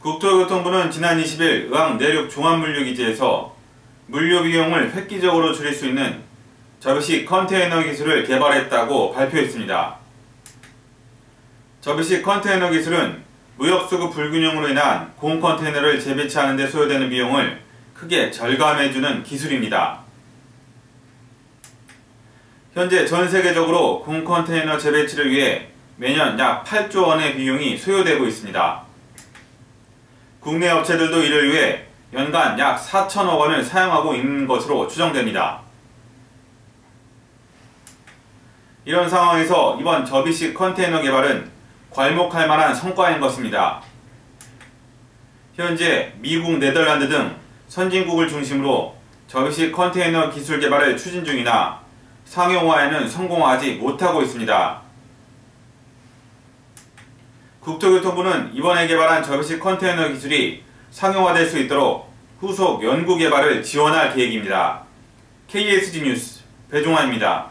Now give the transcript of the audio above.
국토교통부는 지난 20일 의왕 내륙 종합물류기지에서 물류 비용을 획기적으로 줄일 수 있는 접이식 컨테이너 기술을 개발했다고 발표했습니다. 접이식 컨테이너 기술은 무역수급 불균형으로 인한 공컨테이너를 재배치하는 데 소요되는 비용을 크게 절감해주는 기술입니다. 현재 전 세계적으로 공컨테이너 재배치를 위해 매년 약 8조 원의 비용이 소요되고 있습니다. 국내 업체들도 이를 위해 연간 약 4천억 원을 사용하고 있는 것으로 추정됩니다. 이런 상황에서 이번 접이식 컨테이너 개발은 괄목할 만한 성과인 것입니다. 현재 미국, 네덜란드 등 선진국을 중심으로 접이식 컨테이너 기술 개발을 추진 중이나 상용화에는 성공하지 못하고 있습니다. 국토교통부는 이번에 개발한 접이식 컨테이너 기술이 상용화될 수 있도록 후속 연구 개발을 지원할 계획입니다. KSG 뉴스 배종환입니다.